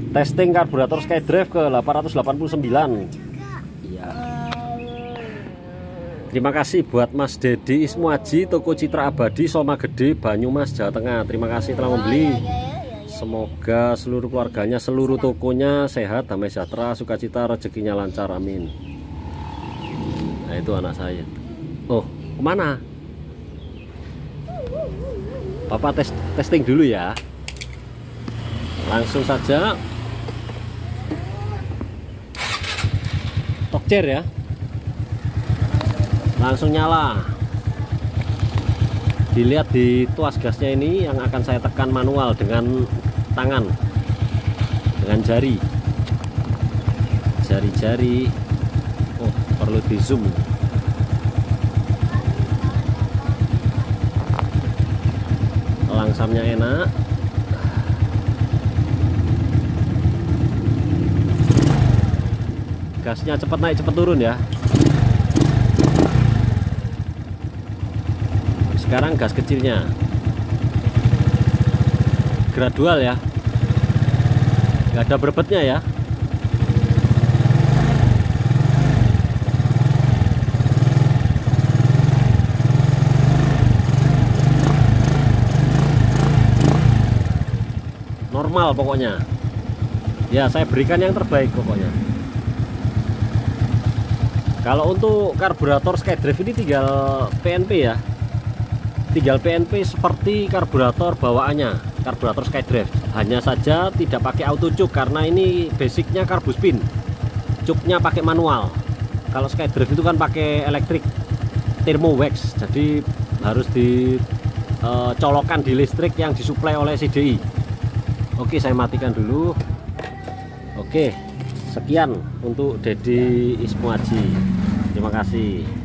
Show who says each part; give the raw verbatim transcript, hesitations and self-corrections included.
Speaker 1: Testing karburator SkyDrive ke delapan ratus delapan puluh sembilan. Iya. Terima kasih buat Mas Dedi Ismuaji, Toko Citra Abadi, Soma Gede, Banyumas, Jawa Tengah. Terima kasih telah membeli. Semoga seluruh keluarganya, seluruh tokonya sehat, damai sejahtera, sukacita, rezekinya lancar, amin. Nah itu anak saya. Oh, kemana? Papa tes testing dulu ya. Langsung saja. Tokcer ya. Langsung nyala. Dilihat di tuas gasnya ini yang akan saya tekan manual dengan tangan, dengan jari. Jari-jari. Oh, perlu di zoom. Langsamnya enak. Gasnya cepat naik cepat turun ya. Sekarang gas kecilnya gradual ya, nggak ada berbetnya ya. Normal pokoknya ya, saya berikan yang terbaik pokoknya. Kalau untuk karburator SkyDrive ini tinggal P N P ya, tinggal P N P seperti karburator bawaannya, karburator SkyDrive. Hanya saja tidak pakai auto cuk karena ini basicnya carbuspin, cuknya pakai manual. Kalau SkyDrive itu kan pakai elektrik thermo wax, jadi harus dicolokkan di listrik yang disuplai oleh C D I. Oke, saya matikan dulu. Oke, sekian untuk Dedi Ismuaji. Terima kasih.